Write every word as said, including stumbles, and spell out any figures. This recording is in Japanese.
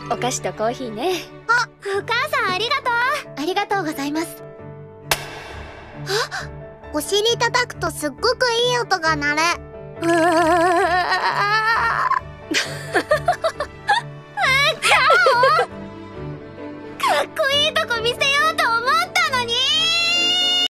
お菓子とコーヒーね。 あ、お母さんありがとう。 ありがとうございます。 あ、お尻叩くとすっごくいい音が鳴る。うわかっこいいとこ見せよ